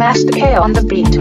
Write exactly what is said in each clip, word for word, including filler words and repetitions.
Masta K on the beat.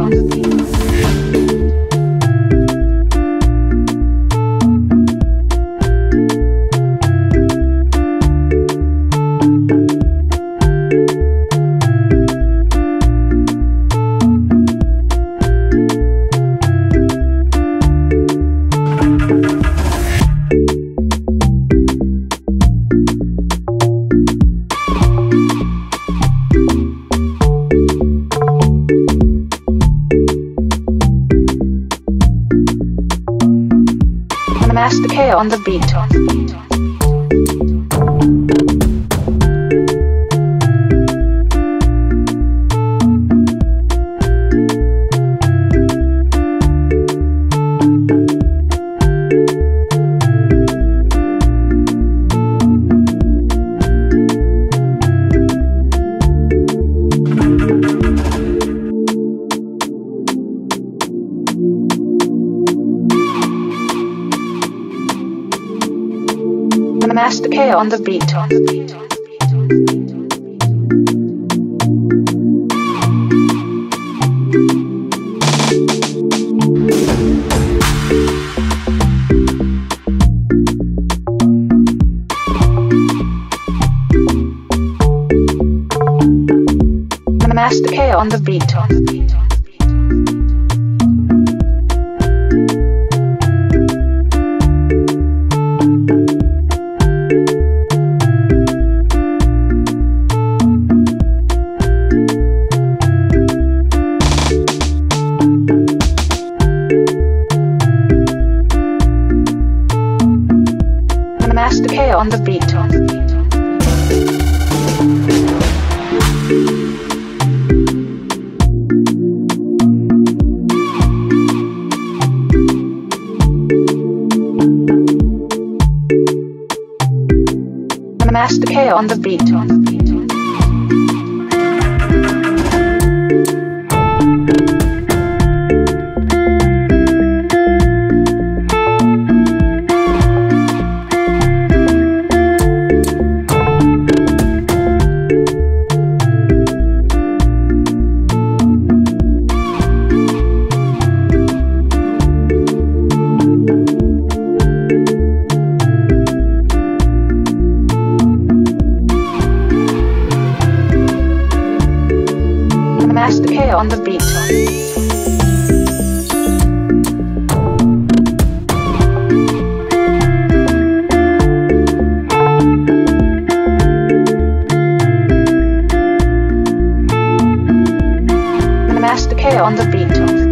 Masta K on the beat. Masta K on the beat. Masta K on the beat. Masta K on the beat. Masta K on the beat. Masta K on the beat. Masta K on the beat.